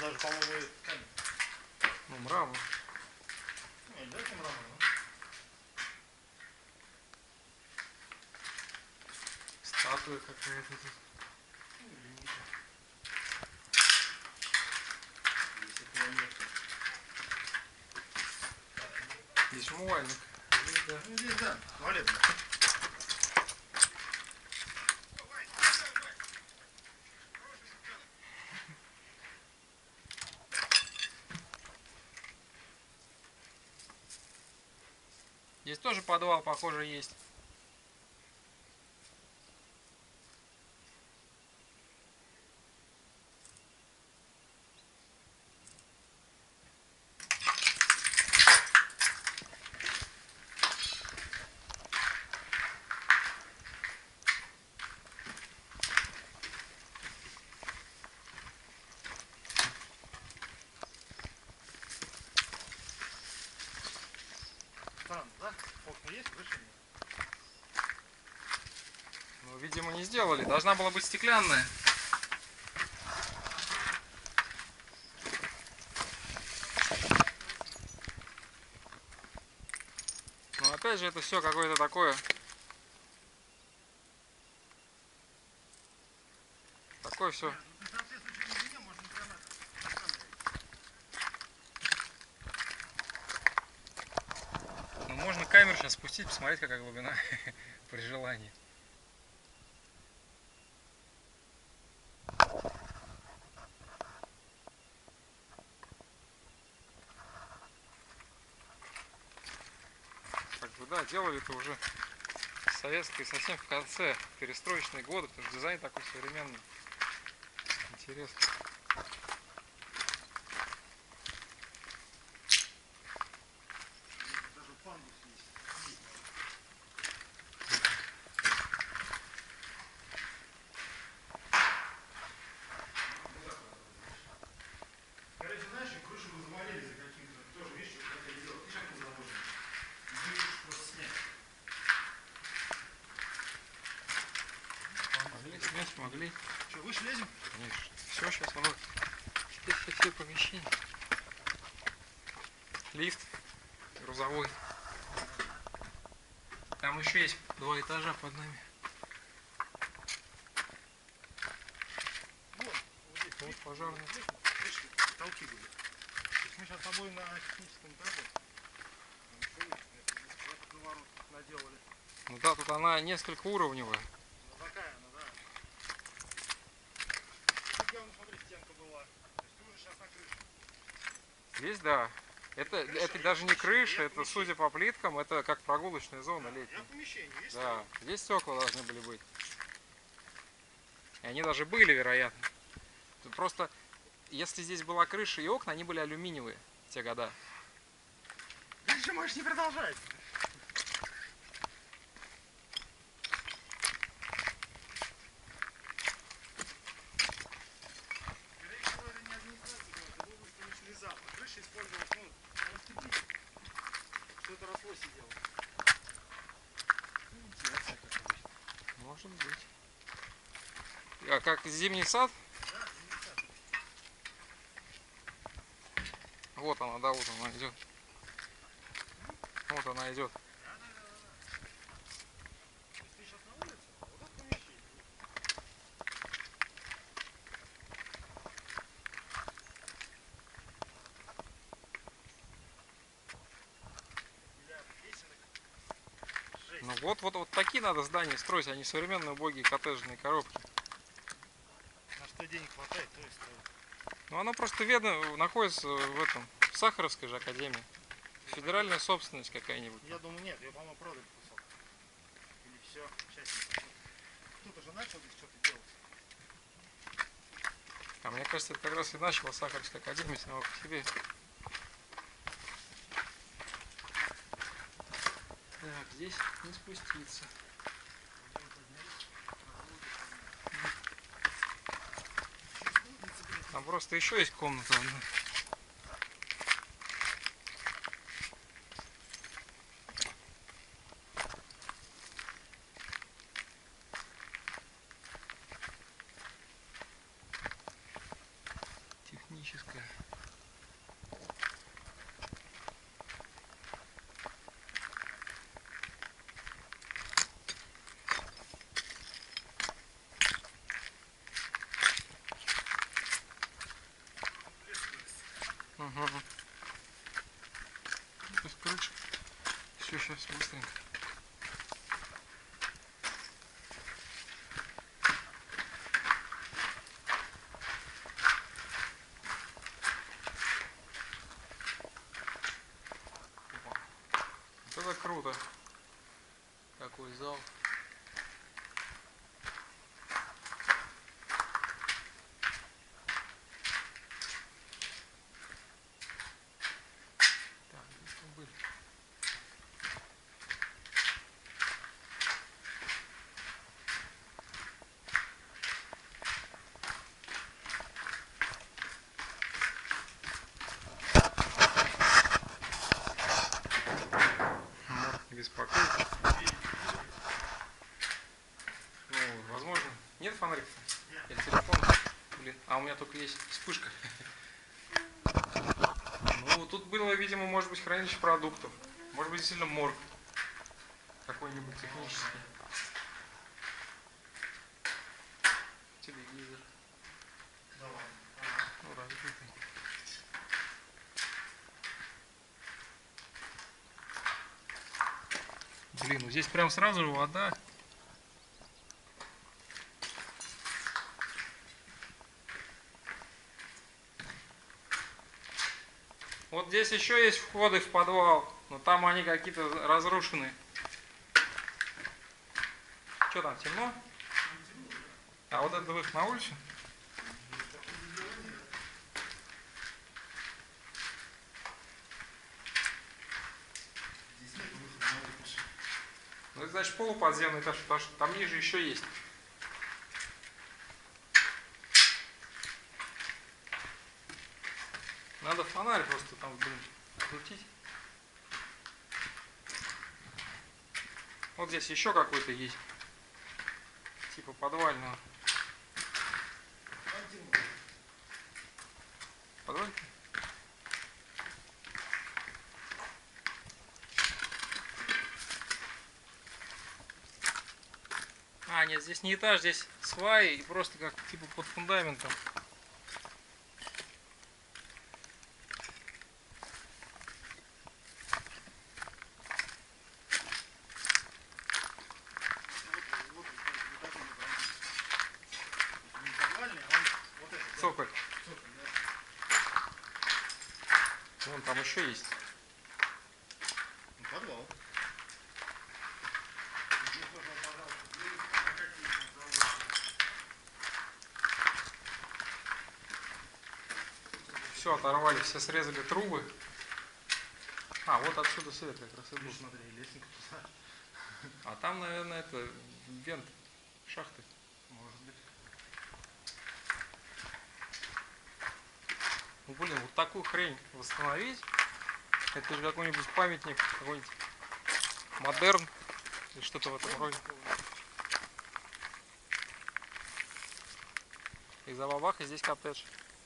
даже, по-моему, камень. Ну, мрамор. Не обязательно мрамор, но... Статуя какая-то тут. Ну, или нет. Здесь этого нет. Здесь умывальник. Здесь, да. Ну, здесь, да, туалет. Здесь тоже подвал, похоже, есть. Странно, да? Окна есть, крыши нет. Ну, видимо, не сделали. Должна была быть стеклянная. Но опять же, это все какое-то такое. Такое все. Ну, можно камеру сейчас спустить, посмотреть, какая глубина при желании. Как бы, да, делали это уже в советской, совсем в конце, в перестроечные годы, потому что дизайн такой современный. Интересно. Даже пандус есть. Короче, знаешь, крышу мы завалили за каким-то, тоже, видишь, что хотели делать. Видишь, как мы заложены? Крышу просто снять. Могли снять, могли. Что, выше лезем? Конечно. Все, сейчас оно. Здесь все помещения. Лифт грузовой. Там еще есть 2 этажа под нами. Вот, вот здесь. Вот пожарный. Видишь, потолки были. То есть мы сейчас с тобой на техническом этаже. Этот наворот наделали. Ну да, тут она несколько уровневая. Ну такая она, да. Тут явно, смотри, стенка была. То есть ты уже сейчас на крыше. Здесь, да. Это даже не крыша, это, судя по плиткам, это как прогулочная зона летняя. Я в помещении, видишь? Да, здесь стекла должны были быть. И они даже были, вероятно. Тут просто, если здесь была крыша и окна, они были алюминиевые в те года. Дальше можешь не продолжать. Скорее всего, это не администрация, это был промышленный запах. Крыша использовалась, ну, растеплитель. Что-то росло сидело. Вентиляция, как обычно. Может быть. А как зимний сад? Да, зимний сад. Вот она, да, вот она идет. Вот она идет. Да. То есть ты сейчас на улице, а вот это помещение. Миллиард песенок. Жесть. Ну вот такие надо здания строить, а не современные убогие коттеджные коробки. На что денег хватает, то и стоит. Ну оно просто видно, находится в этом, в Сахаровской же академии. Федеральная собственность какая-нибудь. Я думаю, нет, ее, по-моему, продали кусок. Или все, частники. Кто-то же начал здесь что-то делать. А мне кажется, это как раз и начала Сахаровская академия сама по себе. Так, здесь не спуститься. Там просто еще есть комната одна. Технический. техническая. Угу. То есть, короче, все сейчас быстренько. Вот это круто. Какой зал. Так, где там были? Не беспокойтесь. Ну, возможно. Нет фонарика? Нет. Или телефон? Блин. А у меня только есть вспышка. Ну, тут было, видимо, может быть, хранилище продуктов. Может быть, действительно морг. Какой-нибудь технический. Телевизор. Давай. Ну, разбитый. Блин, ну здесь прям сразу же вода. Вот здесь еще есть входы в подвал, но там они какие-то разрушены. Что там, темно? А вот это выход на улицу? Здесь нет выхода на улицу. Ну это значит полуподземный этаж, потому что там ниже еще есть. Надо фонарь просто там, блин, крутить. Вот здесь еще какой-то есть. Типа подвального. Подвальный? А, нет, здесь не этаж, здесь сваи и просто как типа под фундаментом. Не подвальный, а он вот этот. Да. Цоколь. Цоколь, да. Вон там еще есть. Ну, подвал. Все, оторвали, все срезали трубы. А, вот отсюда свет как раз и был. Смотри, лестница туда. А там, наверное, это вент, шахты. Может быть. Ну, блин, вот такую хрень восстановить, это же какой-нибудь памятник, какой-нибудь модерн или что-то в этом роде. И за бабаха здесь коттедж.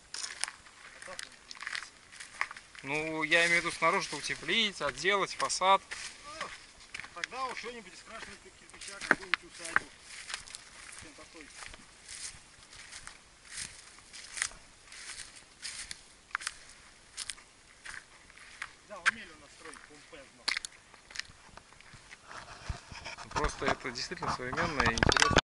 Ну, я имею в виду снаружи утеплить, отделать, фасад. Тогда уж что-нибудь из красного кирпича, какую-нибудь усадьбу. Чем такой. Да, умели у нас строить помпезно. Просто это действительно современное и интересное.